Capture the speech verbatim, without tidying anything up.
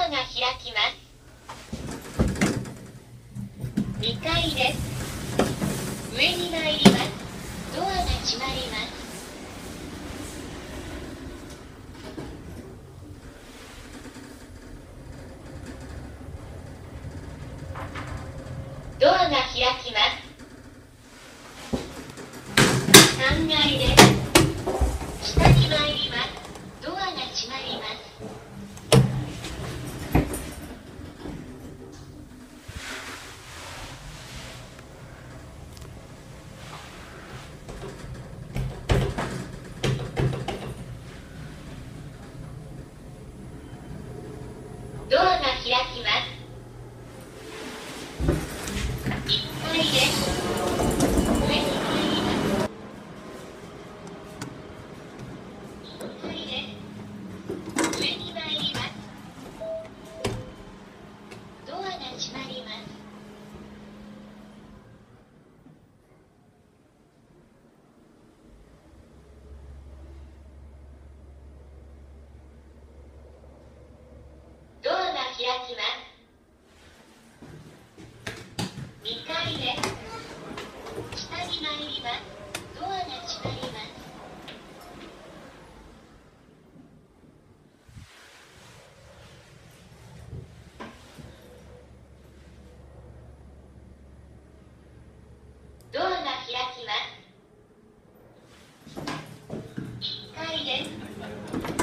アが開きます。にかいです。上に参ります。ドアが閉まります。ドアが開きます。さんがいです。下に参ります。ドアが閉まります。ドアが開きます。いっかいです。上に参ります。いっかいです。上に参ります。ドアが閉まります。ドアが開きます。にかいです。下に参ります。ドアが閉まります。ドアが開きます。いっかいです。